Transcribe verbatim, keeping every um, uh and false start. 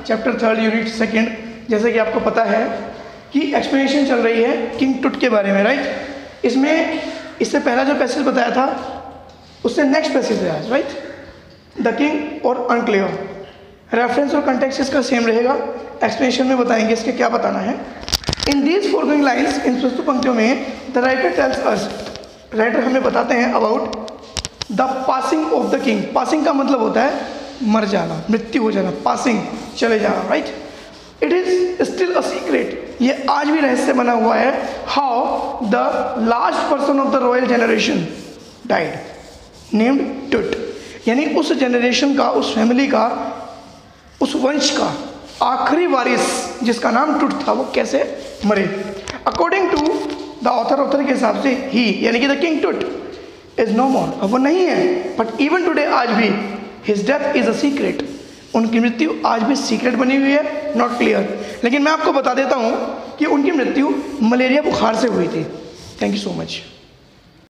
Chapter third unit second. जैसे कि आपको पता है कि एक्सप्लेनेशन चल रही है किंग टुट के बारे में, राइट। इसमें इससे पहला जो पैसेज बताया था उससे नेक्स्ट पैसेज है आज, राइट। द किंग और अनक्लियर, रेफरेंस और कंटेक्स्ट इसका सेम रहेगा। एक्सप्लेनेशन में बताएंगे इसके क्या बताना है। इन दीज फॉरगोइंग लाइन्स, इन प्रस्तुत पंक्तियों में the writer tells us, writer हमें बताते हैं about the passing of the king. Passing का मतलब होता है मर जाना, मृत्यु हो जाना, पासिंग चले जाना, right. It is still a secret, ये आज भी रहस्य बना हुआ है। How the last person of the royal generation died, named Tut, यानी उस जनरेशन का, उस फैमिली का, उस वंश का आखिरी वारिस जिसका नाम टुट था वो कैसे मरे। According to the author, author के हिसाब से ही यानी कि the king Tut is no more, अब वो नहीं है। बट इवन टुडे, आज भी, his death is a secret, उनकी मृत्यु आज भी सीक्रेट बनी हुई है, नॉट क्लियर। लेकिन मैं आपको बता देता हूँ कि उनकी मृत्यु मलेरिया बुखार से हुई थी। Thank you so much.